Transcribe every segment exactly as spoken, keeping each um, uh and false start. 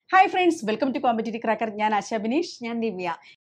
Hi friends, welcome to Competitive Cracker. I am Asha Binish. I am Divya.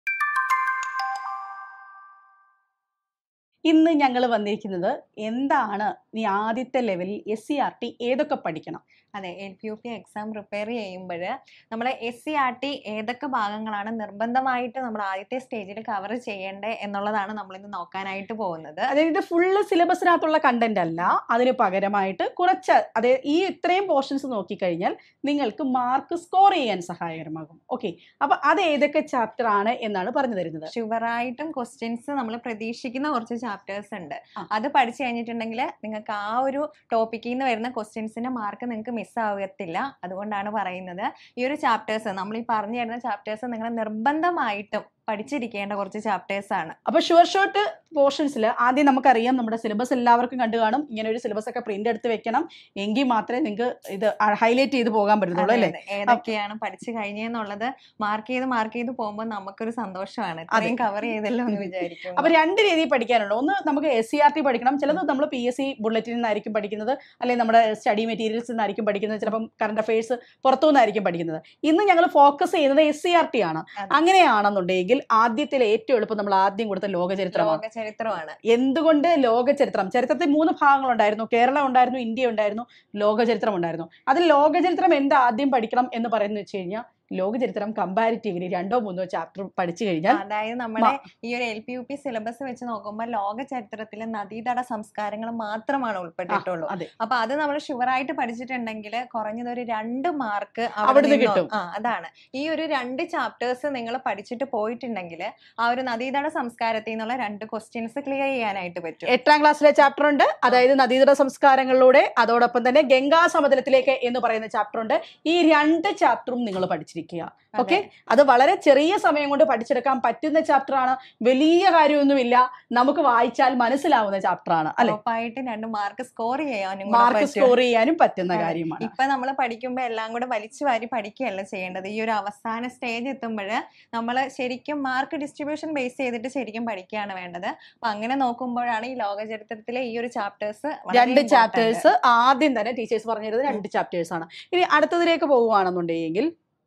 ഇന്ന് ഞങ്ങൾ വന്നിരിക്കുന്നത് എന്താണ് നീ ആദ്യത്തെ ലെവലിൽ എസ് സി ആർ ടി ഏതൊക്കെ പഠിക്കണം? അതെ, L P U P exam prepare ചെയ്യുമ്പോൾ നമ്മൾ എസ് സി ആർ ടി ഏതൊക്കെ ഭാഗങ്ങളാണ് നിർബന്ധമായിട്ട് നമ്മൾ ആദ്യത്തെ സ്റ്റേജിൽ കവർ ചെയ്യേണ്ടത് എന്നുള്ളതാണ് നമ്മൾ ഇന്ന് നോക്കാനായിട്ട് പോകുന്നത്. അതായത് ഫുള്ള് സിലബസിനകത്തുള്ള കണ്ടന്റ് അല്ല, അതിന് പകരമായിട്ട് കുറച്ച് അതെ ഈ ഇത്രയും പോർഷൻസ് നോക്കിക്കഴിഞ്ഞാൽ നിങ്ങൾക്ക് മാർക്ക് സ്കോർ ചെയ്യാൻ സഹായകരമാകും. ഓക്കെ, അപ്പൊ അത് ഏതൊക്കെ ചാപ്റ്റർ ആണ് എന്നാണ് പറഞ്ഞു തരുന്നത്. ഷുവറായിട്ടും ക്വസ്റ്റ്യൻസ് നമ്മൾ പ്രതീക്ഷിക്കുന്ന കുറച്ച് ചാപ്റ്റേഴ്സ് ഉണ്ട്. അത് പഠിച്ചു കഴിഞ്ഞിട്ടുണ്ടെങ്കിൽ നിങ്ങൾക്ക് ആ ഒരു ടോപ്പിക്കിൽ നിന്ന് വരുന്ന ക്വസ്റ്റ്യൻസിന്റെ മാർക്ക് നിങ്ങൾക്ക് മിസ്സാകത്തില്ല. അതുകൊണ്ടാണ് പറയുന്നത് ഈ ഒരു ചാപ്റ്റേഴ്സ് നമ്മൾ ഈ പറഞ്ഞു തരുന്ന ചാപ്റ്റേഴ്സ് നിങ്ങൾ നിർബന്ധമായിട്ടും പഠിച്ചിരിക്കേണ്ട കുറച്ച് ചാപ്റ്റേഴ്സ് ആണ്. അപ്പൊ ഷുവർ ഷോർട്ട് പോർഷൻസിൽ ആദ്യം നമുക്കറിയാം നമ്മുടെ സിലബസ് എല്ലാവർക്കും കണ്ടു കാണും. ഇങ്ങനെ ഒരു സിലബസ് ഒക്കെ പ്രിന്റ് എടുത്ത് വെക്കണം, എങ്കിൽ മാത്രമേ നിങ്ങൾക്ക് ഇത് ഹൈലൈറ്റ് ചെയ്ത് പോകാൻ പറ്റുള്ളൂ അല്ലേ? ഏതൊക്കെയാണ് പഠിച്ചു കഴിഞ്ഞെന്നുള്ളത് മാർക്ക് ചെയ്ത് മാർക്ക് ചെയ്ത് പോകുമ്പോൾ നമുക്കൊരു സന്തോഷമാണ്, അത്രയും കവർ ചെയ്തല്ലോ എന്ന് വിചാരിക്കും. അപ്പൊ രണ്ട് രീതിയിൽ പഠിക്കാനുണ്ട്. ഒന്ന് നമുക്ക് എസ് സി ആർ ടി പഠിക്കണം, ചിലത് നമ്മൾ പി എസ് സി ബുള്ളറ്റിൽ നിന്നായിരിക്കും പഠിക്കുന്നത്, അല്ലെങ്കിൽ നമ്മുടെ സ്റ്റഡി മെറ്റീരിയൽസ് നിന്നായിരിക്കും പഠിക്കുന്നത്, ചിലപ്പം കറണ്ട് അഫയേഴ്സ് പുറത്തുനിന്നായിരിക്കും പഠിക്കുന്നത്. ഇന്ന് ഞങ്ങൾ ഫോക്കസ് ചെയ്യുന്നത് എസ് സി ആർ ടി ആണ്. അങ്ങനെയാണെന്നുണ്ടെങ്കിൽ ആദ്യത്തെ ഏറ്റവും എളുപ്പം നമ്മൾ ആദ്യം കൊടുത്ത ലോകചരിത്രമാണ്. ചരിത്രമാണ്. എന്തുകൊണ്ട് ലോകചരിത്രം? ചരിത്രത്തിൽ മൂന്ന് ഭാഗങ്ങളുണ്ടായിരുന്നു. കേരളം ഉണ്ടായിരുന്നു, ഇന്ത്യ ഉണ്ടായിരുന്നു, ലോകചരിത്രം ഉണ്ടായിരുന്നു. അതിൽ ലോകചരിത്രം എന്താ ആദ്യം പഠിക്കണം എന്ന് പറയുന്നത് വെച്ച് കഴിഞ്ഞാൽ ലോകചരിത്രം കമ്പാരിറ്റീവ്ലി രണ്ടോ മൂന്നോ ചാപ്റ്റർ പഠിച്ചു കഴിഞ്ഞാൽ, അതായത് നമ്മുടെ ഈ ഒരു L P U P syllabus വെച്ച് നോക്കുമ്പോൾ ലോക ചരിത്രത്തിലെ നദീതട സംസ്കാരങ്ങൾ മാത്രമാണ് ഉൾപ്പെട്ടിട്ടുള്ളൂ. അപ്പൊ അത് നമ്മൾ ഷുവറായിട്ട് പഠിച്ചിട്ടുണ്ടെങ്കിൽ കുറഞ്ഞത് ഒരു രണ്ട് മാർക്ക് അവിടെ കിട്ടും. ആ അതാണ് ഈ ഒരു രണ്ട് ചാപ്റ്റേഴ്സ് നിങ്ങൾ പഠിച്ചിട്ട് പോയിട്ടുണ്ടെങ്കിൽ ആ ഒരു നദീതട സംസ്കാരത്തിൽ നിന്നുള്ള രണ്ട് ക്വസ്റ്റ്യൻസ് ക്ലിയർ ചെയ്യാനായിട്ട് പറ്റും. എട്ടാം ക്ലാസ്സിലെ ചാപ്റ്റർ ഉണ്ട്, അതായത് നദീതട സംസ്കാരങ്ങളിലൂടെ. അതോടൊപ്പം തന്നെ ഗംഗാ സമതലത്തിലേക്ക് എന്ന് പറയുന്ന ചാപ്റ്റർ ഉണ്ട്. ഈ രണ്ട് ചാപ്റ്ററും നിങ്ങൾ പഠിച്ചിരിക്കും. ഓക്കെ, അത് വളരെ ചെറിയ സമയം കൊണ്ട് പഠിച്ചെടുക്കാൻ പറ്റുന്ന ചാപ്റ്റർ ആണ്. വലിയ കാര്യമൊന്നുമില്ല, നമുക്ക് വായിച്ചാൽ മനസ്സിലാവുന്ന ചാപ്റ്റർ ആണ് അല്ലെ? ഉറപ്പായിട്ടും രണ്ട് മാർക്ക് സ്കോർ ചെയ്യാനും മാർക്ക് സ്കോർ ചെയ്യാനും പറ്റുന്ന കാര്യമാണ്. ഇപ്പൊ നമ്മൾ പഠിക്കുമ്പോൾ എല്ലാം കൂടെ വലിച്ചു വാരി പഠിക്കുകയല്ല ചെയ്യേണ്ടത്. ഈ ഒരു അവസാന സ്റ്റേജ് എത്തുമ്പോൾ നമ്മൾ ശരിക്കും മാർക്ക് ഡിസ്ട്രിബ്യൂഷൻ ബേസ് ചെയ്തിട്ട് ശരിക്കും പഠിക്കുകയാണ് വേണ്ടത്. അപ്പൊ അങ്ങനെ നോക്കുമ്പോഴാണ് ഈ ലോക ചരിത്രത്തിലെ ഈ ഒരു ചാപ്റ്റേഴ്സ് രണ്ട് ചാപ്റ്റേഴ്സ് ആദ്യം തന്നെ ടീച്ചേഴ്സ് പറഞ്ഞിരുന്നത് രണ്ട് ചാപ്റ്റേഴ്സ് ആണ്. ഇനി അടുത്തതിലേക്ക് പോവുകയാണെന്നുണ്ടെങ്കിൽ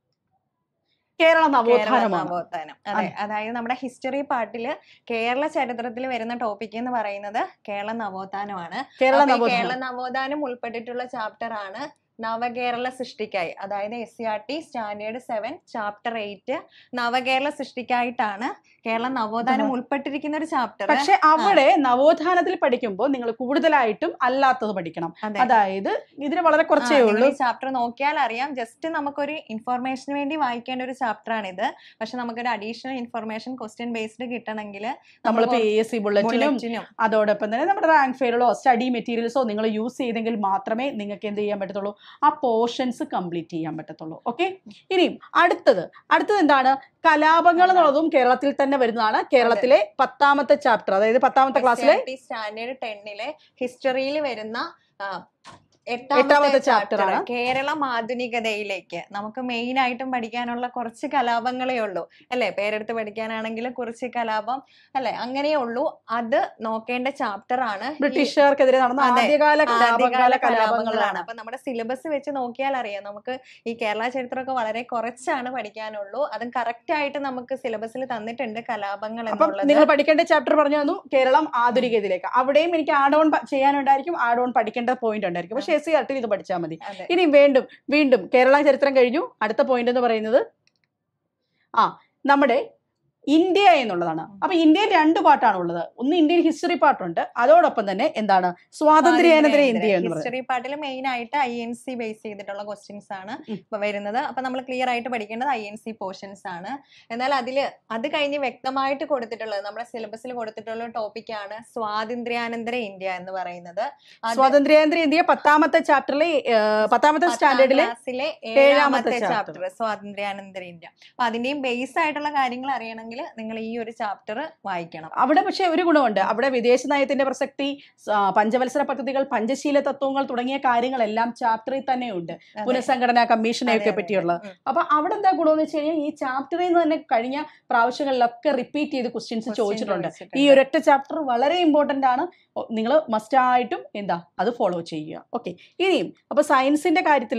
കേരള നവോത്ഥാനം. അതെ, അതായത് നമ്മുടെ ഹിസ്റ്ററി പാർട്ടില് കേരള ചരിത്രത്തിൽ വരുന്ന ടോപ്പിക് എന്ന് പറയുന്നത് കേരള നവോത്ഥാനമാണ്. കേരള നവോത്ഥാനം ഉൾപ്പെട്ടിട്ടുള്ള ചാപ്റ്റർ ആണ് നവകേരള സൃഷ്ടിക്കായി. അതായത് S C R T standard seven chapter eight നവകേരള സൃഷ്ടിക്കായിട്ടാണ് കേരള നവോത്ഥാനം ഉൾപ്പെട്ടിരിക്കുന്ന ഒരു ചാപ്റ്റർ. പക്ഷെ അവിടെ നവോത്ഥാനത്തിൽ പഠിക്കുമ്പോൾ നിങ്ങൾ കൂടുതലായിട്ടും അല്ലാത്തത് പഠിക്കണം. അതായത് ഇതിന് വളരെ കുറച്ചേ ഉള്ളൂ. ചാപ്റ്റർ നോക്കിയാൽ അറിയാം, ജസ്റ്റ് നമുക്കൊരു ഇൻഫോർമേഷന് വേണ്ടി വായിക്കേണ്ട ഒരു ചാപ്റ്റർ ആണ് ഇത്. പക്ഷെ നമുക്കൊരു അഡീഷണൽ ഇൻഫർമേഷൻ ക്വസ്റ്റ്യൻ ബേസ്ഡ് കിട്ടണമെങ്കിൽ നമ്മൾ പി എസ് സി ബുള്ളറ്റിനും അതോടൊപ്പം തന്നെ നമ്മുടെ റാങ്ക് ഫെയറിലോ സ്റ്റഡി മെറ്റീരിയൽസോ നിങ്ങൾ യൂസ് ചെയ്തെങ്കിൽ മാത്രമേ നിങ്ങൾക്ക് എന്ത് ചെയ്യാൻ പറ്റത്തുള്ളൂ, ആ പോർഷൻസ് കംപ്ലീറ്റ് ചെയ്യാൻ പറ്റത്തുള്ളൂ. ഓക്കെ, ഇനിയും അടുത്തത് അടുത്തത് എന്താണ്? കലാപങ്ങൾ എന്നുള്ളതും കേരളത്തിൽ തന്നെ വരുന്നതാണ്. കേരളത്തിലെ പത്താമത്തെ ചാപ്റ്റർ, അതായത് പത്താമത്തെ ക്ലാസ്സിലെ സ്റ്റാൻഡേർഡ് ടെന്നിലെ ഹിസ്റ്ററിയിൽ വരുന്ന എട്ടാമത്തെ ചാപ്റ്റർ ആണ് കേരളം ആധുനികതയിലേക്ക്. നമുക്ക് മെയിൻ ആയിട്ടും പഠിക്കാനുള്ള കുറച്ച് കലാപങ്ങളേ ഉള്ളൂ അല്ലെ? പേരെടുത്ത് പഠിക്കാനാണെങ്കിൽ കുറച്ച് കലാപം അല്ലെ, അങ്ങനെയേ ഉള്ളൂ. അത് നോക്കേണ്ട ചാപ്റ്റർ ആണ്. ബ്രിട്ടീഷുകാർക്കെതിരെ നടന്ന ആദ്യകാല കലാപങ്ങളാണ്. അപ്പൊ നമ്മുടെ സിലബസ് വെച്ച് നോക്കിയാൽ അറിയാം, നമുക്ക് ഈ കേരള ചരിത്രമൊക്കെ വളരെ കുറച്ചാണ് പഠിക്കാനുള്ളൂ. അതും കറക്റ്റ് ആയിട്ട് നമുക്ക് സിലബസിൽ തന്നിട്ടുണ്ട് കലാപങ്ങൾ എന്നുള്ളത്. നിങ്ങൾ പഠിക്കേണ്ട ചാപ്റ്റർ പറഞ്ഞു തന്നു കേരളം ആധുനികതയിലേക്ക്. അവിടെയും എനിക്ക് ആഡ് ഓൺ ചെയ്യാനുണ്ടായിരിക്കും, ആഡ് ഓൺ പഠിക്കേണ്ട പോയിന്റ് ഉണ്ടായിരിക്കും. പക്ഷെ എസ് സി ആർ ടി ഇത് പഠിച്ചാൽ മതി. ഇനി വീണ്ടും വീണ്ടും കേരള ചരിത്രം കഴിഞ്ഞു. അടുത്ത പോയിന്റ് എന്ന് പറയുന്നത് ആ നമ്മുടെ ഇന്ത്യ എന്നുള്ളതാണ്. അപ്പൊ ഇന്ത്യയിൽ രണ്ട് പാട്ടാണ് ഉള്ളത്. ഒന്ന് ഇന്ത്യൻ ഹിസ്റ്ററി പാട്ടുണ്ട്, അതോടൊപ്പം തന്നെ എന്താണ് സ്വാതന്ത്ര്യാനന്തര ഇന്ത്യ എന്ന് പറയുന്നത്. ഹിസ്റ്ററി പാർട്ടിൽ മെയിൻ ആയിട്ട് ഐ എൻ സി ബേസ് ചെയ്തിട്ടുള്ള ക്വസ്റ്റ്യൻസ് ആണ് ഇപ്പൊ വരുന്നത്. അപ്പൊ നമ്മൾ ക്ലിയർ ആയിട്ട് പഠിക്കേണ്ടത് ഐ എൻ സി പോർഷൻസ് ആണ്. എന്നാൽ അതില് അത് കഴിഞ്ഞ് വ്യക്തമായിട്ട് കൊടുത്തിട്ടുള്ളത് നമ്മുടെ സിലബസിൽ കൊടുത്തിട്ടുള്ള ടോപ്പിക്കാണ് സ്വാതന്ത്ര്യാനന്തര ഇന്ത്യ എന്ന് പറയുന്നത്. സ്വാതന്ത്ര്യാനന്തര ഇന്ത്യ പത്താമത്തെ ചാപ്റ്ററിലെ പത്താമത്തെ സ്റ്റാൻഡേർഡിലെ ഏഴാമത്തെ ചാപ്റ്റർ സ്വാതന്ത്ര്യാനന്തര ഇന്ത്യ. അപ്പൊ അതിന്റെയും ബേസ് ആയിട്ടുള്ള കാര്യങ്ങൾ അറിയണമെങ്കിൽ നിങ്ങൾ ഈ ഒരു ചാപ്റ്റർ വായിക്കണം. അവിടെ പക്ഷെ ഒരു ഗുണമുണ്ട്, അവിടെ വിദേശ നയത്തിന്റെ പ്രസക്തി, പഞ്ചവത്സര പദ്ധതികൾ, പഞ്ചശീല തത്വങ്ങൾ തുടങ്ങിയ കാര്യങ്ങളെല്ലാം ചാപ്റ്ററിൽ തന്നെ ഉണ്ട്. പുനഃസംഘടനാ കമ്മീഷനെ ഒക്കെ പറ്റിയുള്ളത്. അപ്പൊ അവിടെ എന്താ ഗുണമെന്ന് വെച്ച് കഴിഞ്ഞാൽ ഈ ചാപ്റ്ററിൽ നിന്ന് തന്നെ കഴിഞ്ഞ പ്രാവശ്യങ്ങളിലൊക്കെ റിപ്പീറ്റ് ചെയ്ത് ക്വസ്റ്റ്യൻസ് ചോദിച്ചിട്ടുണ്ട്. ഈ ഒരൊറ്റ ചാപ്റ്റർ വളരെ ഇമ്പോർട്ടന്റ് ആണ്. നിങ്ങൾ മസ്റ്റ് ആയിട്ടും എന്താ അത് ഫോളോ ചെയ്യുക. ഓക്കെ, ഇനിയും അപ്പൊ സയൻസിന്റെ കാര്യത്തിൽ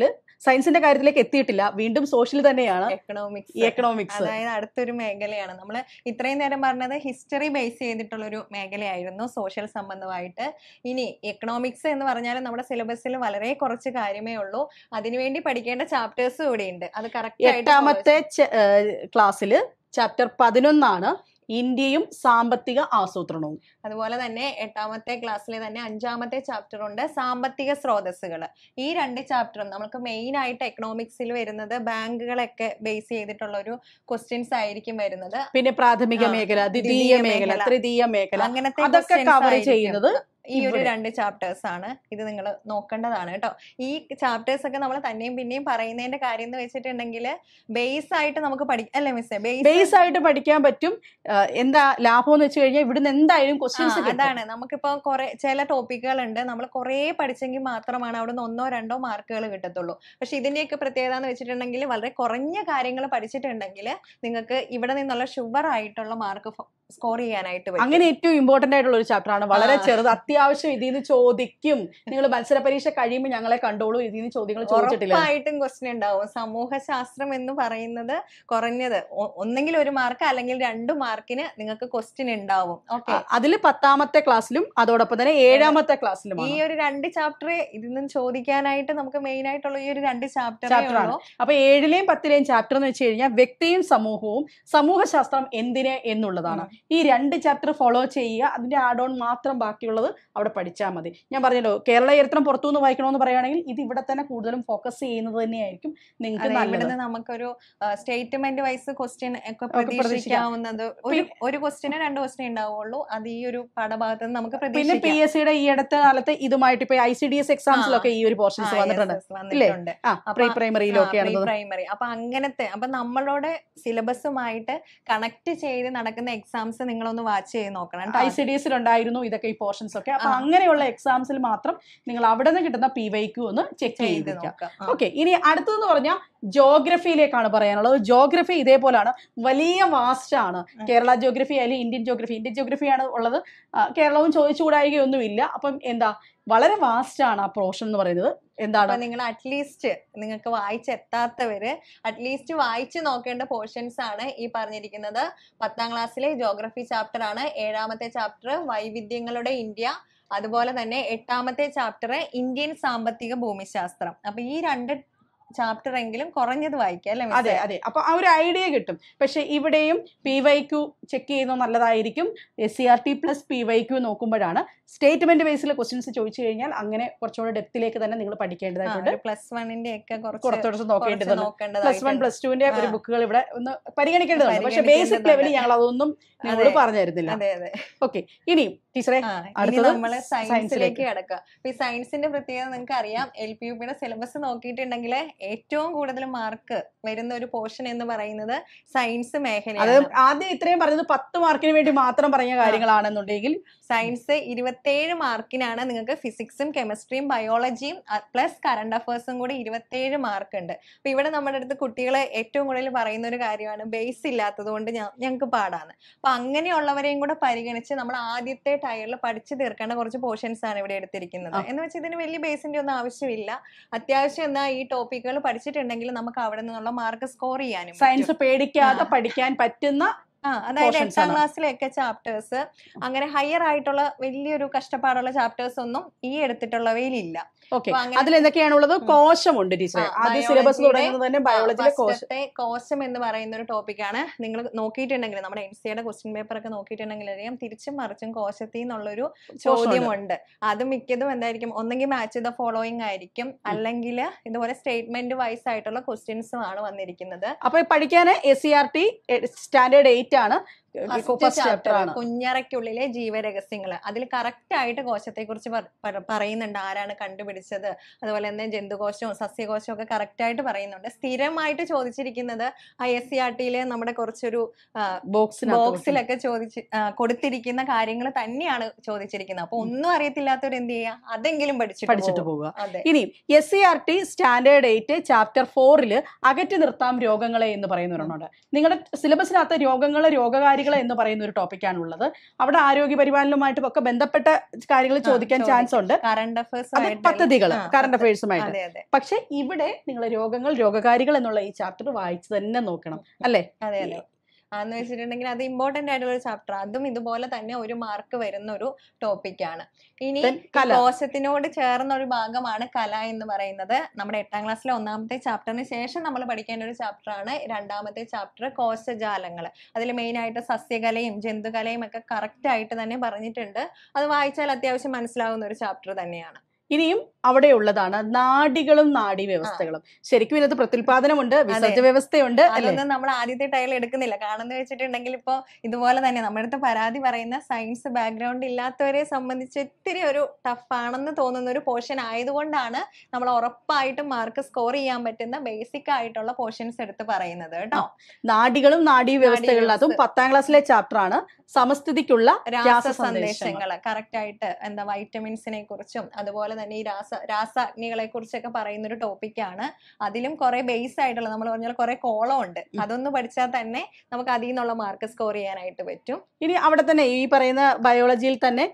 സയൻസിന്റെ കാര്യത്തിലേക്ക് എത്തിയിട്ടില്ല, വീണ്ടും സോഷ്യൽ തന്നെയാണ്, എക്കണോമിക്സ് എക്കണോമിക്സ് അതായത് അടുത്തൊരു മേഖലയാണ്. നമ്മൾ ഇത്രയും നേരം പറഞ്ഞത് ഹിസ്റ്ററി ബേസ് ചെയ്തിട്ടുള്ള ഒരു മേഖലയായിരുന്നു സോഷ്യൽ സംബന്ധമായിട്ട്. ഇനി എക്കണോമിക്സ് എന്ന് പറഞ്ഞാൽ നമ്മുടെ സിലബസിൽ വളരെ കുറച്ച് കാര്യമേ ഉള്ളൂ, അതിനുവേണ്ടി പഠിക്കേണ്ട ചാപ്റ്റേഴ്സ് കൂടെ ഉണ്ട്. അത് കറക്റ്റ് എട്ടാമത്തെ ക്ലാസ്സിൽ ചാപ്റ്റർ പതിനൊന്നാണ് ഇന്ത്യയും സാമ്പത്തിക ആസൂത്രണവും. അതുപോലെ തന്നെ എട്ടാമത്തെ ക്ലാസ്സിലെ തന്നെ അഞ്ചാമത്തെ ചാപ്റ്റർ ഉണ്ട് സാമ്പത്തിക സ്രോതസ്സുകൾ. ഈ രണ്ട് ചാപ്റ്ററും നമുക്ക് മെയിൻ ആയിട്ട് എക്കണോമിക്സിൽ വരുന്നത് ബാങ്കുകളൊക്കെ ബേസ് ചെയ്തിട്ടുള്ള ഒരു ക്വസ്റ്റ്യൻസ് ആയിരിക്കും വരുന്നത്. പിന്നെ പ്രാഥമിക മേഖല, ദ്വിതീയ മേഖല, തൃതീയ മേഖല, അങ്ങനത്തെ അതൊക്കെ കവർ ചെയ്യുന്നത് ഈ ഒരു രണ്ട് ചാപ്റ്റേഴ്സ് ആണ്. ഇത് നിങ്ങൾ നോക്കേണ്ടതാണ് കേട്ടോ. ഈ ചാപ്റ്റേഴ്സ് ഒക്കെ നമ്മൾ തന്നെയും പിന്നെയും പറയുന്നതിന്റെ കാര്യം എന്ന് വെച്ചിട്ടുണ്ടെങ്കിൽ ബേസ് ആയിട്ട് നമുക്ക് പഠിക്കാം അല്ലേ മിസ്സേ? ബേസ് ആയിട്ട് പഠിക്കാൻ പറ്റും. എന്താ ലാഭം എന്ന് വെച്ച് കഴിഞ്ഞാൽ ഇവിടുന്ന് എന്തായാലും ക്വസ്റ്റ്യൻസ് അതാണ്. നമുക്കിപ്പോ കുറെ ചില ടോപ്പിക്കുകൾ ഉണ്ട്, നമ്മൾ കുറെ പഠിച്ചെങ്കിൽ മാത്രമാണ് അവിടുന്ന് ഒന്നോ രണ്ടോ മാർക്കുകൾ കിട്ടത്തുള്ളൂ. പക്ഷെ ഇതിന്റെയൊക്കെ പ്രത്യേകത എന്ന് വെച്ചിട്ടുണ്ടെങ്കിൽ വളരെ കുറഞ്ഞ കാര്യങ്ങൾ പഠിച്ചിട്ടുണ്ടെങ്കിൽ നിങ്ങൾക്ക് ഇവിടെ നിന്നുള്ള ഷുവർ ആയിട്ടുള്ള മാർക്ക് സ്കോർ ചെയ്യാനായിട്ട് പറ്റും. അങ്ങനെ ഏറ്റവും ഇമ്പോർട്ടന്റ് ആയിട്ടുള്ള ഒരു ചാപ്റ്റർ ആണ്, വളരെ ചെറുത്, അത്യാവശ്യം ഇതിൽ നിന്ന് ചോദിക്കും. നിങ്ങൾ മത്സര പരീക്ഷ കഴിയുമ്പോൾ ഞങ്ങളെ കണ്ടോളൂ, ഇതിൽ നിന്ന് ചോദ്യങ്ങൾ ചോദിച്ചിട്ടില്ല, ഉറപ്പായിട്ടും ക്വസ്റ്റ്യൻ ഉണ്ടാവും. സമൂഹശാസ്ത്രം എന്ന് പറയുന്നത് കുറഞ്ഞത് ഒന്നെങ്കിൽ ഒരു മാർക്ക് അല്ലെങ്കിൽ രണ്ട് മാർക്കിന് നിങ്ങൾക്ക് ക്വസ്റ്റ്യൻ ഉണ്ടാവും. ഓക്കെ, അതിൽ പത്താമത്തെ ക്ലാസ്സിലും അതോടൊപ്പം തന്നെ ഏഴാമത്തെ ക്ലാസ്സിലും ഈ ഒരു രണ്ട് ചാപ്റ്റർ ഇതിൽ നിന്ന് ചോദിക്കാനായിട്ട് നമുക്ക് മെയിൻ ആയിട്ടുള്ള ഈ ഒരു രണ്ട് ചാപ്റ്റർ ചാപ്റ്ററാണ്. അപ്പൊ ഏഴിലെയും പത്തിലെയും ചാപ്റ്റർ എന്ന് വെച്ച് കഴിഞ്ഞാൽ വ്യക്തിയും സമൂഹവും സമൂഹശാസ്ത്രം എന്തിന് എന്നുള്ളതാണ്. ഈ രണ്ട് ചാപ്റ്റർ ഫോളോ ചെയ്യുക, അതിന്റെ ആഡ് ഓൺ മാത്രം ബാക്കിയുള്ളത് അവിടെ പഠിച്ചാൽ മതി. ഞാൻ പറഞ്ഞല്ലോ, കേരള ചരിത്രം പുറത്തുനിന്ന് വായിക്കണമെന്ന് പറയുകയാണെങ്കിൽ ഇത് ഇവിടെ തന്നെ കൂടുതലും ഫോക്കസ് ചെയ്യുന്നത് തന്നെയായിരിക്കും നിങ്ങൾക്ക് നല്ലത്. നമുക്കൊരു സ്റ്റേറ്റ്മെന്റ് വൈസ് ക്വസ്റ്റ്യൻ ഒക്കെ പ്രതീക്ഷിക്കാവുന്നത് ഒരു ക്വസ്റ്റ്യന് രണ്ട് ക്വസ്റ്റ്യൻ ഉണ്ടാവുള്ളൂ. അത് ഈ ഒരു പാഠഭാഗത്ത് നിന്ന് നമുക്ക് പിന്നെ പി എസ് സിയുടെ ഈ അടുത്ത കാലത്ത് ഇതുമായിട്ട് ഇപ്പൊ ഐ സി ഡി എസ് എക്സാംസിലൊക്കെ ഈ ഒരു പോർഷൻസ് വന്നിട്ടുണ്ട്, പ്രീ പ്രൈമറിയിലൊക്കെയാണ് പ്രൈമറി. അപ്പൊ അങ്ങനത്തെ അപ്പൊ നമ്മളോട് സിലബസുമായിട്ട് കണക്ട് ചെയ്ത് നടക്കുന്ന എക്സാംസ് നിങ്ങളൊന്ന് വാച്ച് ചെയ്ത് നോക്കണം. ഐ സി ഡി എസിൽ ഉണ്ടായിരുന്നു ഇതൊക്കെ ഈ പോർഷൻസ് ഒക്കെ. അപ്പൊ അങ്ങനെയുള്ള എക്സാംസിൽ മാത്രം നിങ്ങൾ അവിടെ നിന്ന് കിട്ടുന്ന പി വൈ ക്യൂ ഒന്ന് ചെക്ക് ചെയ്ത് നോക്കാം. ഓക്കെ, ഇനി അടുത്തതെന്ന് പറഞ്ഞാൽ ജോഗ്രഫിയിലേക്കാണ് പറയാനുള്ളത്. ജോഗ്രഫി ഇതേപോലാണ്, വലിയ വാസ്റ്റ് ആണ്. കേരള ജോഗ്രഫി അല്ലെങ്കിൽ ഇന്ത്യൻ ജോഗ്രഫി, ഇന്ത്യൻ ജോഗ്രഫിയാണ് ഉള്ളത്. കേരളവും ചോദിച്ചുകൂടായികയൊന്നുമില്ല. അപ്പം എന്താ, വളരെ വാസ്റ്റ് ആണ് ആ പോർഷൻ എന്ന് പറയുന്നത്. എന്താണ്, നിങ്ങൾ അറ്റ്ലീസ്റ്റ് നിങ്ങൾക്ക് വായിച്ചെത്താത്തവര് അറ്റ്ലീസ്റ്റ് വായിച്ചു നോക്കേണ്ട പോർഷൻസ് ആണ് ഈ പറഞ്ഞിരിക്കുന്നത്. പത്താം ക്ലാസ്സിലെ ജോഗ്രഫി ചാപ്റ്റർ ആണ്. ഏഴാമത്തെ ചാപ്റ്റർ വൈവിധ്യങ്ങളുടെ ഇന്ത്യ, അതുപോലെ തന്നെ എട്ടാമത്തെ ചാപ്റ്റർ ഇന്ത്യൻ സാമ്പത്തിക ഭൂമിശാസ്ത്രം. അപ്പൊ ഈ രണ്ട് ചാപ്റ്റർ എങ്കിലും കുറഞ്ഞത് വായിക്കുക അല്ലേ? അതെ അതെ. അപ്പൊ ആ ഒരു ഐഡിയ കിട്ടും. പക്ഷെ ഇവിടെയും പി വൈ ക്യൂ ചെക്ക് ചെയ്യുന്നത് നല്ലതായിരിക്കും. S C R T plus P Y Q നോക്കുമ്പോഴാണ് സ്റ്റേറ്റ്മെന്റ് ബേസിലെ ക്വസ്റ്റ്യൻസ് ചോദിച്ചു കഴിഞ്ഞാൽ അങ്ങനെ കുറച്ചുകൂടെ ഡെപ്തിലേക്ക് തന്നെ നിങ്ങൾ പഠിക്കേണ്ടതായിട്ടുണ്ട്. പ്ലസ് വണ്ണിന്റെ ഒക്കെ കുറച്ചുകൂടെ നോക്കേണ്ടതുണ്ട്. പ്ലസ് വൺ പ്ലസ് ടുവിന്റെ ഒരു ബുക്കുകൾ ഇവിടെ ഒന്ന് പരിഗണിക്കേണ്ടതുണ്ട്. പക്ഷെ ബേസിക് ലെവലിൽ ഞങ്ങൾ അതൊന്നും നിങ്ങളോട് പറഞ്ഞു തരുന്നില്ല. ഓക്കെ, ഇനി ടീച്ചറെ നമ്മള് സയൻസിലേക്ക് കിടക്കുക. ഈ സയൻസിന്റെ പ്രത്യേകത നിങ്ങൾക്ക് അറിയാം. എൽ പി യു പിയുടെ സിലബസ് നോക്കിയിട്ടുണ്ടെങ്കിൽ ഏറ്റവും കൂടുതൽ മാർക്ക് വരുന്ന ഒരു പോർഷൻ എന്ന് പറയുന്നത് സയൻസ് മേഖലയാണ്. ആദ്യം ഇത്രയും പറഞ്ഞത് പത്ത് മാർക്കിന് വേണ്ടി മാത്രം പറഞ്ഞ കാര്യങ്ങളാണെന്നുണ്ടെങ്കിൽ സയൻസ് ഇരുപത്തേഴ് മാർക്കിനാണ്. നിങ്ങൾക്ക് ഫിസിക്സും കെമിസ്ട്രിയും ബയോളജിയും പ്ലസ് കറണ്ട് അഫയേഴ്സും കൂടി ഇരുപത്തേഴ് മാർക്ക് ഉണ്ട്. അപ്പൊ ഇവിടെ നമ്മുടെ അടുത്ത് കുട്ടികളെ ഏറ്റവും കൂടുതൽ പറയുന്ന ഒരു കാര്യമാണ് ബേസ് ഇല്ലാത്തത് കൊണ്ട് ഞങ്ങൾക്ക് പാടാണ്. അപ്പൊ അങ്ങനെയുള്ളവരെയും കൂടെ പരിഗണിച്ച് നമ്മൾ ആദ്യത്തെ ടയറിൽ പഠിച്ചു തീർക്കേണ്ട കുറച്ച് പോർഷൻസ് ആണ് ഇവിടെ എടുത്തിരിക്കുന്നത്. എന്ന് വെച്ചാൽ ഇതിന് വലിയ ബേസിന്റെ ഒന്നും ആവശ്യമില്ല. അത്യാവശ്യം എന്നാ ഈ ടോപ്പിക്കുകൾ പഠിച്ചിട്ടുണ്ടെങ്കിൽ നമുക്ക് അവിടെ നിന്നുള്ള മാർക്ക് സ്കോർ ചെയ്യാനും സയൻസ് പേടിക്കാതെ പഠിക്കാൻ പറ്റുന്ന ആ അതായത് എട്ടാം ക്ലാസ്സിലെയൊക്കെ ചാപ്റ്റേഴ്സ് അങ്ങനെ ഹയർ ആയിട്ടുള്ള വലിയൊരു കഷ്ടപ്പാടുള്ള ചാപ്റ്റേഴ്സ് ഒന്നും ഈ എടുത്തിട്ടുള്ളവയിലില്ല. അതിൽ എന്തൊക്കെയാണുള്ളത്? കോശമുണ്ട് ടീച്ചറെ. ആദ്യം സിലബസ് തുടങ്ങുന്നത് തന്നെ ബയോളജിയിലെ കോശം എന്ന് പറയുന്ന ഒരു ടോപ്പിക്കാണ്. നിങ്ങൾ നോക്കിയിട്ടുണ്ടെങ്കിൽ നമ്മുടെ എൻ സിയുടെ ക്വസ്റ്റ്യൻ പേപ്പർ ഒക്കെ നോക്കിയിട്ടുണ്ടെങ്കിൽ അറിയാം തിരിച്ചും മറിച്ചും കോശത്തിൽ നിന്നുള്ളൊരു ചോദ്യമുണ്ട്. അത് മിക്കതും എന്തായിരിക്കും, ഒന്നെങ്കിൽ മാച്ച് ദ ഫോളോയിങ് ആയിരിക്കും, അല്ലെങ്കിൽ ഇതുപോലെ സ്റ്റേറ്റ്മെന്റ് വൈസ് ആയിട്ടുള്ള ക്വസ്റ്റ്യൻസും ആണ് വന്നിരിക്കുന്നത്. അപ്പൊ പഠിക്കാൻ S C R T standard eight ആണ്. കുഞ്ഞറയ്ക്കുള്ളിലെ ജീവരഹസ്യങ്ങൾ. അതിൽ കറക്റ്റ് ആയിട്ട് കോശത്തെ കുറിച്ച് പറയുന്നുണ്ട്, ആരാണ് കണ്ടുപിടിച്ചത്, അതുപോലെ തന്നെ ജന്തുകോശവും സസ്യകോശവും ഒക്കെ കറക്റ്റ് ആയിട്ട് പറയുന്നുണ്ട്. സ്ഥിരമായിട്ട് ചോദിച്ചിരിക്കുന്നത് ഐ എസ് സി ആർ ടിയിലെ നമ്മുടെ കുറച്ചൊരു ബോക്സിലൊക്കെ ചോദിച്ച് കൊടുത്തിരിക്കുന്ന കാര്യങ്ങൾ തന്നെയാണ് ചോദിച്ചിരിക്കുന്നത്. അപ്പൊ ഒന്നും അറിയത്തില്ലാത്തവർ എന്ത് ചെയ്യുക, അതെങ്കിലും പഠിച്ചിട്ട് പോവുക. ഇനി S C R T standard eight chapter ഫോറില് അകറ്റി നിർത്താം രോഗങ്ങളെ എന്ന് പറയുന്നവരുണ്ട്. നിങ്ങളുടെ സിലബസിനകത്ത് രോഗങ്ങളെ രോഗകാരി നാടികൾ എന്ന് പറയുന്ന ഒരു ടോപ്പിക്കാണുള്ളത്. അവിടെ ആരോഗ്യ പരിപാലനവുമായിട്ടും ഒക്കെ ബന്ധപ്പെട്ട കാര്യങ്ങൾ ചോദിക്കാൻ ചാൻസ് ഉണ്ട്, കറണ്ട് അഫയേഴ്സ് അത് പദ്ധതികൾ കറണ്ട് അഫയേഴ്സുമായിട്ട്. പക്ഷെ ഇവിടെ നിങ്ങൾ രോഗങ്ങൾ രോഗകാരികൾ എന്നുള്ള ഈ ചാപ്റ്റർ വായിച്ചു തന്നെ നോക്കണം അല്ലേ? അതെ അതെ എന്ന് വെച്ചിട്ടുണ്ടെങ്കിൽ അത് ഇമ്പോർട്ടന്റ് ആയിട്ടുള്ള ഒരു ചാപ്റ്റർ. അതും ഇതുപോലെ തന്നെ ഒരു മാർക്ക് വരുന്ന ഒരു ടോപ്പിക്കാണ്. ഇനി കോശത്തിനോട് ചേർന്ന ഒരു ഭാഗമാണ് കല എന്ന് പറയുന്നത്. നമ്മുടെ എട്ടാം ക്ലാസ്സിലെ ഒന്നാമത്തെ ചാപ്റ്ററിന് ശേഷം നമ്മൾ പഠിക്കേണ്ട ഒരു ചാപ്റ്ററാണ് രണ്ടാമത്തെ ചാപ്റ്റർ കോശജാലങ്ങൾ. അതിൽ മെയിൻ ആയിട്ട് സസ്യകലയും ജന്തുകലയും ഒക്കെ കറക്റ്റ് ആയിട്ട് തന്നെ പറഞ്ഞിട്ടുണ്ട്. അത് വായിച്ചാൽ അത്യാവശ്യം മനസ്സിലാവുന്ന ഒരു ചാപ്റ്റർ തന്നെയാണ്. ഇനിയും അവിടെ ഉള്ളതാണ് നാഡികളും നാഡീ വ്യവസ്ഥകളും. ശരിക്കും ഇതിനകത്ത് പ്രത്യുൽപാദനമുണ്ട്, വിസർജ വ്യവസ്ഥയുണ്ട്. അതൊന്നും നമ്മൾ ആദ്യത്തെ ടൈൽ എടുക്കുന്നില്ല. കാരണം വെച്ചിട്ടുണ്ടെങ്കിൽ ഇപ്പൊ ഇതുപോലെ തന്നെ നമ്മുടെ അടുത്ത് പരാതി പറയുന്ന സയൻസ് ബാക്ക്ഗ്രൗണ്ട് ഇല്ലാത്തവരെ സംബന്ധിച്ച് ഇത്തിരി ഒരു ടഫ് ആണെന്ന് തോന്നുന്ന ഒരു പോർഷൻ ആയതുകൊണ്ടാണ് നമ്മൾ ഉറപ്പായിട്ടും മാർക്ക് സ്കോർ ചെയ്യാൻ പറ്റുന്ന ബേസിക് ആയിട്ടുള്ള പോർഷൻസ് എടുത്ത് പറയുന്നത് കേട്ടോ. നാഡികളും നാഡീ വ്യവസ്ഥകളും അതും പത്താം ക്ലാസ്സിലെ ചാപ്റ്റർ ആണ്. സമസ്ഥിതിക്കുള്ള രാസസന്ദേശങ്ങൾ കറക്റ്റ് ആയിട്ട് എന്താ വൈറ്റമിൻസിനെ കുറിച്ചും അതുപോലെ തന്നെ ഈ രാസ രാസാഗ്നികളെ കുറിച്ചൊക്കെ പറയുന്ന ഒരു ടോപ്പിക്കാണ്. അതിലും കുറെ ബേസ് ആയിട്ടുള്ള നമ്മൾ പറഞ്ഞാൽ കുറെ കോളം ഉണ്ട്. അതൊന്ന് പഠിച്ചാൽ തന്നെ നമുക്ക് അതിൽ നിന്നുള്ള മാർക്ക് സ്കോർ ചെയ്യാനായിട്ട് പറ്റും. ഇനി അവിടെ തന്നെ ഈ പറയുന്ന ബയോളജിയിൽ തന്നെ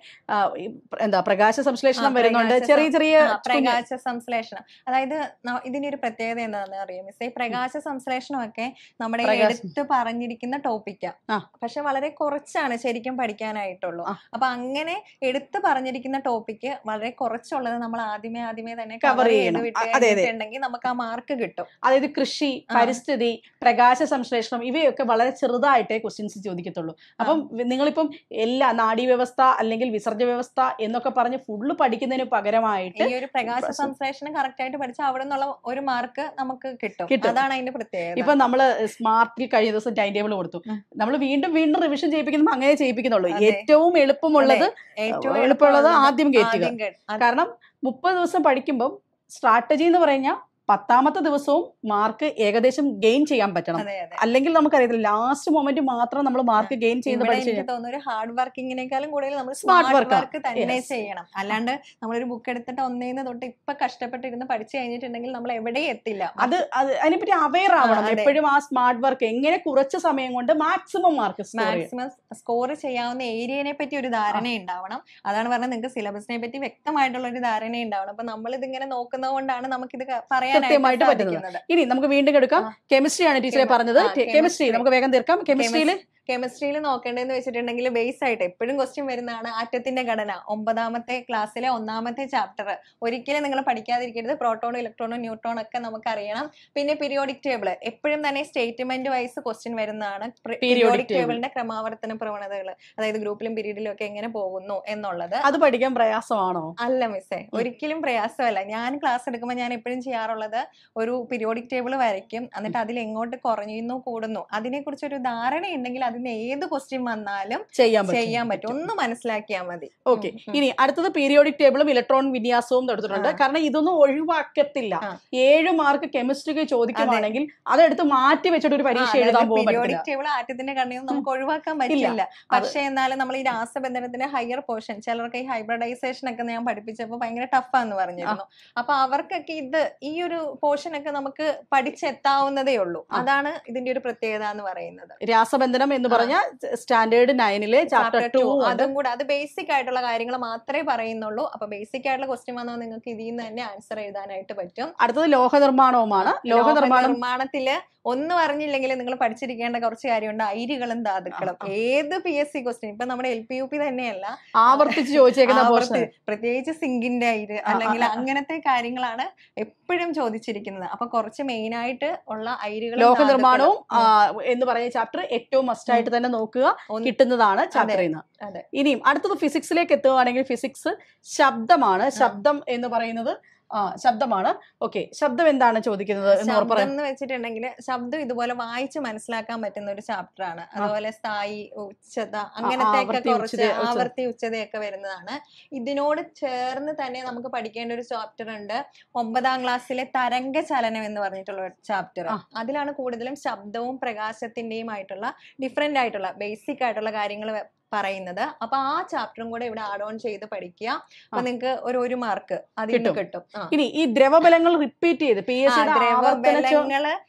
എന്താ പ്രകാശ സംശ്ലേഷണം വരുന്നുണ്ട്. ചെറിയ ചെറിയ പ്രകാശ സംശ്ലേഷണം, അതായത് ഇതിന്റെ ഒരു പ്രത്യേകത എന്താണെന്ന് അറിയാം മിസ്സേ? പ്രകാശ സംശ്ലേഷണം ഒക്കെ നമ്മുടെ എടുത്ത് പറഞ്ഞിരിക്കുന്ന ടോപ്പിക്കാ, പക്ഷെ വളരെ കുറച്ചാണ് ശരിക്കും പഠിക്കാനായിട്ടുള്ളൂ. അപ്പൊ അങ്ങനെ എടുത്ത് പറഞ്ഞിരിക്കുന്ന ടോപ്പിക്ക് വളരെ കുറച്ചുള്ളത് നമ്മൾ ആദ്യമേ ആദ്യമേ തന്നെ കവർ ചെയ്ത് വിട്ടിട്ടുണ്ടെങ്കിൽ നമുക്ക് ആ മാർക്ക് കിട്ടും. അതായത് കൃഷി, പരിസ്ഥിതി, പ്രകാശ സംശ്ലേഷണം ഇവയൊക്കെ വളരെ ചെറുതായിട്ടേ ക്വസ്റ്റ്യൻസ് ചോദിക്കത്തുള്ളൂ. അപ്പം നിങ്ങളിപ്പം എല്ലാ നാഡീ വ്യവസ്ഥ അല്ലെങ്കിൽ വിസർജ വ്യവസ്ഥ എന്നൊക്കെ പറഞ്ഞ് ഫുള്ള് പഠിക്കുന്നതിന് പകരമായിട്ട് ഈ ഒരു പ്രകാശ സംശ്ലേഷണം കറക്റ്റ് ആയിട്ട് പഠിച്ചാൽ അവിടെ നിന്നുള്ള ഒരു മാർക്ക് നമുക്ക് കിട്ടും. അതാണ് അതിന്റെ പ്രത്യേകത. ഇപ്പൊ നമ്മള് സ്മാർട്ടിൽ കഴിഞ്ഞ ദിവസം ടൈം ടേബിൾ കൊടുത്തു. നമ്മൾ വീണ്ടും വീണ്ടും റിവിഷൻ ചെയ്യിപ്പിക്കുമ്പോൾ അങ്ങനെ ചെയ്യിപ്പിക്കുന്നുള്ളൂ. ഏറ്റവും എളുപ്പമുള്ളത് ഏറ്റവും എളുപ്പമുള്ളത് ആദ്യം കയറ്റുക. കാരണം മുപ്പത് ദിവസം പഠിക്കുമ്പോൾ സ്ട്രാറ്റജി എന്ന് പറഞ്ഞാൽ പത്താമത്തെ ദിവസവും മാർക്ക് ഏകദേശം ഗെയിൻ ചെയ്യാൻ പറ്റണം. അല്ലെങ്കിൽ നമുക്കറിയത്തില്ല, ലാസ്റ്റ് മൊമെന്റ് മാത്രം നമ്മൾ മാർക്ക് ഗെയിൻ ചെയ്യുന്ന പഠിച്ചു ഹാർഡ് വർക്കിങ്ങിനേക്കാളും കൂടുതൽ നമ്മൾ സ്മാർട്ട് വർക്ക് തന്നെ ചെയ്യണം. അല്ലാണ്ട് നമ്മളൊരു ബുക്ക് എടുത്തിട്ട് ഒന്നേന്ന് തൊട്ട് ഇപ്പൊ കഷ്ടപ്പെട്ടിരുന്ന് പഠിച്ചു കഴിഞ്ഞിട്ടുണ്ടെങ്കിൽ നമ്മൾ എവിടെയും എത്തില്ല. അത് അതിനെപ്പറ്റി അവെയർ ആവണം എപ്പോഴും. ആ സ്മാർട്ട് വർക്ക് എങ്ങനെ കുറച്ച് സമയം കൊണ്ട് മാക്സിമം മാർക്ക് മാക്സിമം സ്കോർ ചെയ്യാവുന്ന ഏരിയനെ പറ്റി ഒരു ധാരണ ഉണ്ടാവണം. അതാണ് പറഞ്ഞത്, നിങ്ങൾക്ക് സിലബസിനെ പറ്റി വ്യക്തമായിട്ടുള്ള ഒരു ധാരണ ഉണ്ടാവണം. അപ്പൊ നമ്മൾ ഇതിങ്ങനെ നോക്കുന്നത് കൊണ്ടാണ് നമുക്കിത് പറയാൻ കൃത്യമായിട്ട് പറ്റുന്നത്. ഇനി നമുക്ക് വീണ്ടും എടുക്കാം. കെമിസ്ട്രി ആണ് ടീച്ചറെ പറഞ്ഞത്. കെമിസ്ട്രി നമുക്ക് വേഗം തീർക്കാം. കെമിസ്ട്രിയിൽ കെമിസ്ട്രിയിൽ നോക്കേണ്ടതെന്ന് വെച്ചിട്ടുണ്ടെങ്കിൽ ബേസ് ആയിട്ട് എപ്പോഴും ക്വസ്റ്റ്യൻ വരുന്നതാണ് ആറ്റത്തിന്റെ ഘടന. ഒമ്പതാമത്തെ ക്ലാസ്സിലെ ഒന്നാമത്തെ ചാപ്റ്റർ ഒരിക്കലും നിങ്ങൾ പഠിക്കാതിരിക്കരുത്. പ്രോട്ടോണും ഇലക്ട്രോണും ന്യൂട്രോണും ഒക്കെ നമുക്കറിയണം. പിന്നെ പീരിയോഡിക് ടേബിൾ എപ്പോഴും തന്നെ സ്റ്റേറ്റ്മെന്റ് വൈസ് ക്വസ്റ്റ്യൻ വരുന്നതാണ്. പീരിയോഡിക് ടേബിളിന്റെ ക്രമാവർത്തന പ്രവണതകൾ, അതായത് ഗ്രൂപ്പിലും പീരീഡിലും ഒക്കെ എങ്ങനെ പോകുന്നു എന്നുള്ളത്. അത് പഠിക്കാൻ പ്രയാസമാണോ? അല്ല മിസ്സേ, ഒരിക്കലും പ്രയാസമല്ല. ഞാൻ ക്ലാസ് എടുക്കുമ്പോൾ ഞാൻ എപ്പോഴും ചെയ്യാറുള്ളത് ഒരു പീരിയോഡിക് ടേബിൾ വരയ്ക്കും. എന്നിട്ട് അതിൽ എങ്ങോട്ട് കുറയുന്നു കൂടുന്നു അതിനെ കുറിച്ച് ഒരു ധാരണ ഉണ്ടെങ്കിൽ അതിന് ഏത് ക്വസ്റ്റ്യൻ വന്നാലും ചെയ്യാൻ ചെയ്യാൻ പറ്റും. ഒന്ന് മനസ്സിലാക്കിയാൽ മതി. ഓക്കെ, ഇനി അടുത്തത് പീരിയോഡിക് ടേബിളും ഇലക്ട്രോൺ വിന്യാസവും എടുത്തിട്ടുണ്ട്. കാരണം ഇതൊന്നും ഒഴിവാക്കത്തില്ല. ഏഴ് മാർക്ക് കെമിസ്ട്രിക്ക് ചോദിക്കുകയാണെങ്കിൽ അതെടുത്ത് മാറ്റി വെച്ചിട്ട് ഒരു പരീക്ഷ എഴുതാൻ പോകും. പീരിയോഡിക് ടേബിൾ ആറ്റത്തിന്റെ ഘടനയും നമുക്ക് ഒഴിവാക്കാൻ പറ്റില്ല. പക്ഷെ എന്നാലും നമ്മൾ ഈ രാസബന്ധനത്തിന്റെ ഹയർ പോർഷൻ, ചിലർക്ക് ഈ ഹൈബ്രിഡൈസേഷൻ ഒക്കെ ഞാൻ പഠിപ്പിച്ചപ്പോൾ ഭയങ്കര ടഫാന്ന് പറഞ്ഞിരുന്നു. അപ്പൊ അവർക്കൊക്കെ ഇത് ഈ ഒരു പോർഷൻ ഒക്കെ നമുക്ക് പഠിച്ചെത്താവുന്നതേ ഉള്ളൂ. അതാണ് ഇതിന്റെ ഒരു പ്രത്യേകത എന്ന് പറയുന്നത്. രാസബന്ധനം എന്ന് പറഞ്ഞ സ്റ്റാൻഡേർഡ് നയനിലെ ചാപ്റ്റർ ടു, അതും കൂടെ അത് ബേസിക് ആയിട്ടുള്ള കാര്യങ്ങൾ മാത്രമേ പറയുന്നുള്ളൂ. അപ്പൊ ബേസിക് ആയിട്ടുള്ള ക്വസ്റ്റ്യൻ വന്നാൽ നിങ്ങൾക്ക് ഇതിൽ നിന്ന് തന്നെ ആൻസർ എഴുതാനായിട്ട് പറ്റും. അടുത്തത് ലോഹ നിർമ്മാണവുമാണ്. ലോഹ നിർമ്മാണത്തില് ഒന്നും അറിഞ്ഞില്ലെങ്കിൽ നിങ്ങൾ പഠിച്ചിരിക്കേണ്ട കുറച്ച് കാര്യമുണ്ട്. അയിരുകളും ധാതുക്കളും. ഏത് പി എസ് സി ക്വസ്റ്റ്യൻ, ഇപ്പൊ നമ്മുടെ എൽ പി യു പി തന്നെയല്ല, ആവർത്തിച്ച് ചോദിച്ചേക്കുന്ന പ്രത്യേകിച്ച് സിങ്കിന്റെ അയിര് അല്ലെങ്കിൽ അങ്ങനത്തെ കാര്യങ്ങളാണ് എപ്പോഴും ചോദിച്ചിരിക്കുന്നത്. അപ്പൊ കുറച്ച് മെയിൻ ആയിട്ട് ഉള്ള അയിരുകളും ലോഹ നിർമ്മാണവും എന്ന് പറയുന്ന ചാപ്റ്റർ ഏറ്റവും മസ്റ്റ് ആയിട്ട് തന്നെ നോക്കുക, കിട്ടുന്നതാണ് ചാപ്റ്ററിൽ നിന്ന്. ഇനിയും അടുത്തത് ഫിസിക്സിലേക്ക് എത്തുകയാണെങ്കിൽ ഫിസിക്സ് ശബ്ദമാണ്. ശബ്ദം എന്ന് പറയുന്നത് ആ ശബ്ദമാണ്. ഓക്കെ, ശബ്ദം എന്താണ് ചോദിക്കുന്നത് എന്ന് വെച്ചിട്ടുണ്ടെങ്കിൽ ശബ്ദം ഇതുപോലെ വായിച്ച് മനസ്സിലാക്കാൻ പറ്റുന്ന ഒരു ചാപ്റ്റർ ആണ്. അതുപോലെ സ്ഥായി, ഉച്ചത, അങ്ങനത്തെ ഒക്കെ കുറച്ച് ആവർത്തി ഉച്ചതയൊക്കെ വരുന്നതാണ്. ഇതിനോട് ചേർന്ന് തന്നെ നമുക്ക് പഠിക്കേണ്ട ഒരു ചാപ്റ്റർ ഉണ്ട്, ഒമ്പതാം ക്ലാസ്സിലെ തരംഗ ചലനം എന്ന് പറഞ്ഞിട്ടുള്ള ഒരു ചാപ്റ്റർ. അതിലാണ് കൂടുതലും ശബ്ദവും പ്രകാശത്തിന്റെയും ആയിട്ടുള്ള ഡിഫറെന്റ് ആയിട്ടുള്ള ബേസിക് ആയിട്ടുള്ള കാര്യങ്ങൾ പറയുന്നത്. അപ്പൊ ആ ചാപ്റ്ററും കൂടെ ഇവിടെ ആഡ് ഓൺ ചെയ്ത് പഠിക്കുക. അപ്പൊ നിങ്ങൾക്ക് ഒരു ഒരു മാർക്ക് അതിന് കിട്ടും. ഇനി ഈ ദ്രവബലങ്ങൾ റിപ്പീറ്റ് ചെയ്ത് ദ്രവബലങ്ങള്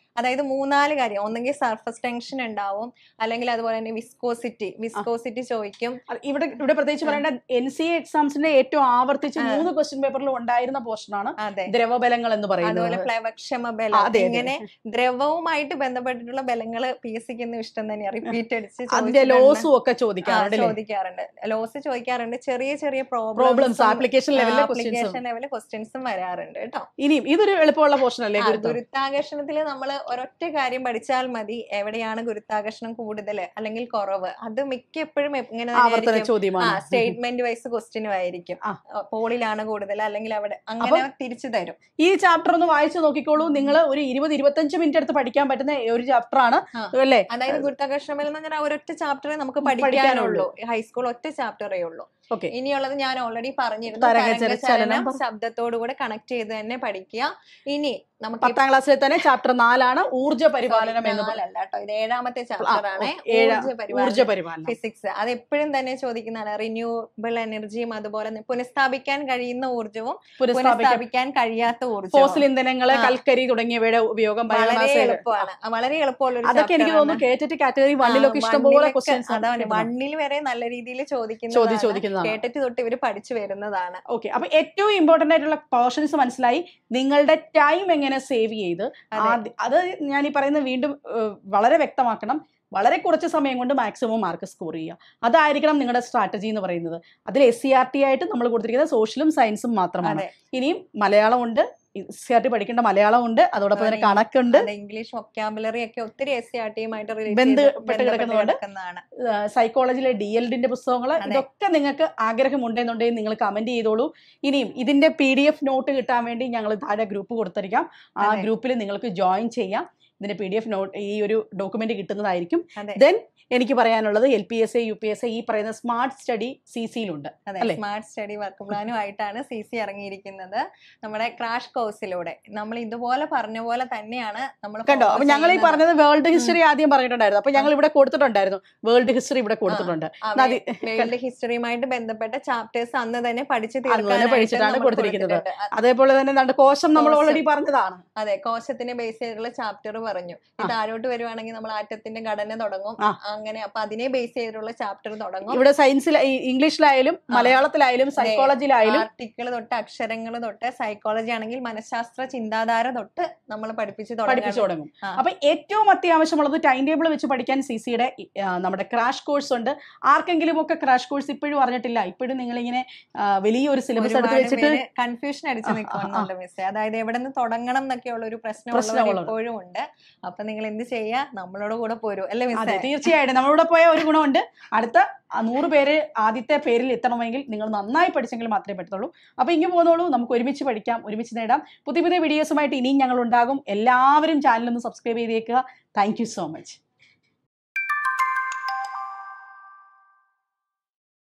അതായത് മൂന്നാല് കാര്യം, ഒന്നെങ്കിൽ സർഫസ് ടെൻഷൻ ഉണ്ടാവും, അല്ലെങ്കിൽ അതുപോലെ തന്നെ വിസ്കോസിറ്റി വിസ്കോസിറ്റി ചോദിക്കും. ഇവിടെ ഇവിടെ പ്രത്യേകിച്ച് പറയേണ്ട എൻ സി എ എക്സാംസിന്റെ ഏറ്റവും ആവർത്തിച്ച് മൂന്ന് ക്വസ്റ്റ്യൻ പേപ്പറിൽ ഉണ്ടായിരുന്ന പോർഷനാണ് ദ്രവബലങ്ങൾ എന്ന് പറയുന്നത്. അതുപോലെ പ്ലവക്ഷമ ബലം, ഇങ്ങനെ ദ്രവവുമായിട്ട് ബന്ധപ്പെട്ടിട്ടുള്ള ബലങ്ങൾ പി എസ് സിക്ക് ഇഷ്ടം തന്നെയാണ്. റിപ്പീറ്റ് അടിച്ച് ലോസും ഒക്കെ ചോദിക്കാറുണ്ട് ചോദിക്കാറുണ്ട് ലോസ് ചോദിക്കാറുണ്ട്. ചെറിയ ചെറിയ പ്രോബ്ലംസ് ആപ്ലിക്കേഷൻ ലെവലിലെ ആപ്ലിക്കേഷൻ ലെവലിൽ ക്വസ്റ്റ്യൻസും വരാറുണ്ട് കേട്ടോ. ഇനിയും ഇതൊരു എളുപ്പമുള്ള പോർഷൻ അല്ലേ? ഗുരുത്വാകർഷണത്തിൽ നമ്മൾ ഒരൊറ്റ കാര്യം പഠിച്ചാൽ മതി, എവിടെയാണ് ഗുരുത്വാകർഷണം കൂടുതൽ അല്ലെങ്കിൽ കുറവ്. അത് മിക്കപ്പോഴും ഇങ്ങനെ സ്റ്റേറ്റ്മെന്റ് വൈസ് ക്വസ്റ്റ്യനും ആയിരിക്കും. പോളിലാണ് കൂടുതൽ അല്ലെങ്കിൽ അവിടെ, അങ്ങനെ തിരിച്ചു തരും. ഈ ചാപ്റ്റർ ഒന്ന് വായിച്ചു നോക്കിക്കോളൂ. നിങ്ങൾ ഒരു ഇരുപത് ഇരുപത്തഞ്ച് മിനിറ്റ് എടുത്ത് പഠിക്കാൻ പറ്റുന്ന ഒരു ചാപ്റ്റർ ആണ് അല്ലേ? അതായത് ഗുരുത്വാകർഷണം എന്ന് പറഞ്ഞാൽ ഒരൊറ്റ ചാപ്റ്ററേ നമുക്ക് പഠിക്കാനുള്ളൂ. ഹൈസ്കൂൾ ഒറ്റ ചാപ്റ്ററേ ഉള്ളൂ. ഇനിയുള്ളത് ഞാൻ ഓൾറെഡി പറഞ്ഞിരുന്നു, ശബ്ദത്തോടുകൂടെ കണക്ട് ചെയ്ത് തന്നെ പഠിക്കുക. ഇനി നമുക്ക് പത്താം ക്ലാസ്സിൽ തന്നെ ചാപ്റ്റർ നാലാണ് ഊർജ്ജ പരിപാലനം എന്നല്ല കേട്ടോ, ഇത് ഏഴാമത്തെ ചാപ്റ്റർ ആണ് ഊർജ്ജ പരിപാലനം ഫിസിക്സ്. അത് എപ്പോഴും തന്നെ ചോദിക്കുന്നതാണ്. റിന്യൂവബിൾ എനർജിയും അതുപോലെ പുനഃസ്ഥാപിക്കാൻ കഴിയുന്ന ഊർജ്ജവും പുനഃസ്ഥാപിക്കാൻ കഴിയാത്ത ഊർജ്ജം, ഫോസിൽ ഇന്ധനങ്ങള്, കൽക്കരി തുടങ്ങിയവയുടെ ഉപയോഗം വളരെ എളുപ്പമാണ്. വളരെ എളുപ്പമുള്ള അതൊക്കെ എനിക്ക് തോന്നുന്നു കേറ്ററ്റ് കാറ്റഗറി വണ്ണിലൊക്കെ ഇഷ്ടംപോലെ ക്വസ്റ്റ്യൻസ് അതാണ് വണ്ണിൽ വരെ നല്ല രീതിയിൽ ചോദിക്കുന്നത്. കേട്ടിട്ട് തൊട്ട് ഇവര് പഠിച്ചു വരുന്നതാണ്. ഓക്കെ, അപ്പൊ ഏറ്റവും ഇമ്പോർട്ടന്റ് ആയിട്ടുള്ള പോർഷൻസ് മനസ്സിലായി. നിങ്ങളുടെ ടൈം എങ്ങനെ സേവ് ചെയ്ത്, അത് ഞാൻ ഈ പറയുന്നത് വീണ്ടും വളരെ വ്യക്തമാക്കണം. വളരെ കുറച്ച് സമയം കൊണ്ട് മാക്സിമം മാർക്ക് സ്കോർ ചെയ്യുക, അതായിരിക്കണം നിങ്ങളുടെ സ്ട്രാറ്റജി എന്ന് പറയുന്നത്. അതിൽ എസ് സി ആർ ടി ആയിട്ട് നമ്മൾ കൊടുത്തിരിക്കുന്നത് സോഷ്യലും സയൻസും മാത്രമാണ്. ഇനിയും മലയാളം ഉണ്ട്, എസ് സി ആർ ടി പഠിക്കേണ്ട മലയാളം ഉണ്ട്, അതോടൊപ്പം തന്നെ കണക്കുണ്ട്, ഇംഗ്ലീഷ് വൊക്കാബുലറി ഒക്കെ ഒത്തിരി എസ് സി ആർ ടിയുമായിട്ട് ബന്ധപ്പെട്ട് കിടക്കുന്നുണ്ട്. സൈക്കോളജിയിലെ ഡി എൽ ഡിന്റെ പുസ്തകങ്ങൾ, ഇതൊക്കെ നിങ്ങൾക്ക് ആഗ്രഹമുണ്ടെന്നുണ്ടെങ്കിൽ നിങ്ങൾ കമന്റ് ചെയ്തോളൂ. ഇനിയും ഇതിന്റെ പി ഡി എഫ് നോട്ട് കിട്ടാൻ വേണ്ടി ഞങ്ങൾ താഴെ ഗ്രൂപ്പ് കൊടുത്തിരിക്കാം. ആ ഗ്രൂപ്പിൽ നിങ്ങൾക്ക് ജോയിൻ ചെയ്യാം. ഇതിന്റെ പി ഡി എഫ് നോട്ട്, ഈ ഒരു ഡോക്യുമെന്റ് കിട്ടുന്നതായിരിക്കും. ദെൻ എനിക്ക് പറയാനുള്ളത് L P S A U P S A ഈ പറയുന്ന സ്മാർട്ട് സ്റ്റഡി സി സിയിലുണ്ട്. സ്മാർട്ട് സ്റ്റഡി വർക്ക് പ്ലാനുമായിട്ടാണ് സി സി ഇറങ്ങിയിരിക്കുന്നത് നമ്മുടെ ക്രാഷ് കോഴ്സിലൂടെ. നമ്മൾ ഇതുപോലെ പറഞ്ഞ പോലെ തന്നെയാണ് നമ്മൾ കണ്ടോ. അപ്പൊ ഞങ്ങൾ ഈ പറഞ്ഞത് വേൾഡ് ഹിസ്റ്ററി ആദ്യം പറഞ്ഞിട്ടുണ്ടായിരുന്നു. അപ്പൊ ഞങ്ങൾ ഇവിടെ കൊടുത്തിട്ടുണ്ടായിരുന്നു, വേൾഡ് ഹിസ്റ്ററി ഇവിടെ കൊടുത്തിട്ടുണ്ട്. വേൾഡ് ഹിസ്റ്ററിയുമായിട്ട് ബന്ധപ്പെട്ട ചാപ്റ്റേഴ്സ് അന്ന് തന്നെ പഠിച്ച് പഠിച്ചിട്ടാണ് കൊടുത്തിരിക്കുന്നത്. അതേപോലെ തന്നെ കോശം നമ്മൾ ഓൾറെഡി പറഞ്ഞതാണ്. അതെ, കോശത്തിനെ ബേസ് ചെയ്തിട്ടുള്ള ചാപ്റ്റർ പറഞ്ഞു. താഴോട്ട് വരുവാണെങ്കിൽ നമ്മൾ ആറ്റത്തിന്റെ ഘടന തുടങ്ങും. അങ്ങനെ അപ്പൊ അതിനെ ബേസ് ചെയ്തിട്ടുള്ള ചാപ്റ്റർ തുടങ്ങും. ഇവിടെ സയൻസിൽ, ഇംഗ്ലീഷിലായാലും മലയാളത്തിലായാലും സൈക്കോളജിയിലായാലും ആർട്ടിക്കിൾ തൊട്ട് അക്ഷരങ്ങൾ തൊട്ട്, സൈക്കോളജി ആണെങ്കിൽ മനഃശാസ്ത്ര ചിന്താധാര തൊട്ട് നമ്മൾ പഠിപ്പിച്ച് പഠിപ്പിച്ചു തുടങ്ങും. അപ്പൊ ഏറ്റവും അത്യാവശ്യമുള്ളത് ടൈം ടേബിൾ വെച്ച് പഠിക്കാൻ സി സിയുടെ നമ്മുടെ ക്രാഷ് കോഴ്സ് ഉണ്ട്. ആർക്കെങ്കിലും ഒക്കെ ക്രാഷ് കോഴ്സ് ഇപ്പോഴും അറിഞ്ഞിട്ടില്ല, ഇപ്പോഴും നിങ്ങൾ ഇങ്ങനെ വലിയൊരു സിലബസ് എടുത്ത് വെച്ചിട്ട് കൺഫ്യൂഷൻ അടിച്ചു നിൽക്കുന്നുണ്ട് മിസ്സേ. അതായത് എവിടെ നിന്ന് തുടങ്ങണം എന്നൊക്കെയുള്ള ഒരു പ്രശ്നം ഇപ്പോഴും ഉണ്ട്. അപ്പൊ നിങ്ങൾ എന്ത് ചെയ്യാ, നമ്മളോട് കൂടെ പോരൂ അല്ലേ മിസ്സേ? തീർച്ചയായിട്ടും നമ്മളോട് പോയ ഒരു ഗുണമുണ്ട്. അടുത്ത നൂറ് പേര് ആദ്യത്തെ പേരിൽ എത്തണമെങ്കിൽ നിങ്ങൾ നന്നായി പഠിച്ചെങ്കിൽ മാത്രമേ പറ്റത്തുള്ളൂ. അപ്പൊ ഇങ്ങനെ പോന്നോളൂ, നമുക്ക് ഒരുമിച്ച് പഠിക്കാം, ഒരുമിച്ച് നേടാം. പുതിയ പുതിയ വീഡിയോസുമായിട്ട് ഇനിയും ഞങ്ങൾ ഉണ്ടാകും. എല്ലാവരും ചാനലൊന്ന് സബ്സ്ക്രൈബ് ചെയ്തേക്കുക. Thank you so much.